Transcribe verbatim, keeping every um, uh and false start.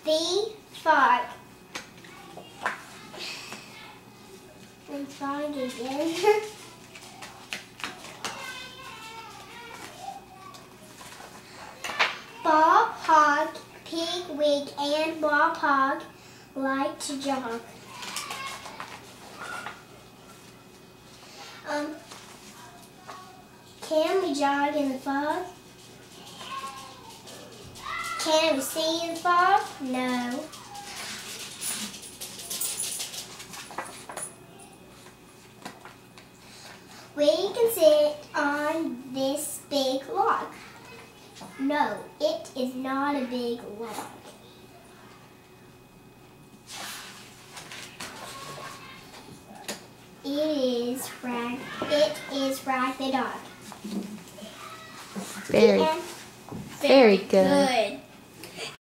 The frog. And frog again. Bob, hog, pig, wig, and Bob Hog like to jog. Um, can we jog in the fog? Can we see in the fog? No. We can sit on this big log. No, it is not a big log. It is Rag. It is Rag the dog. Very, And very very good. good.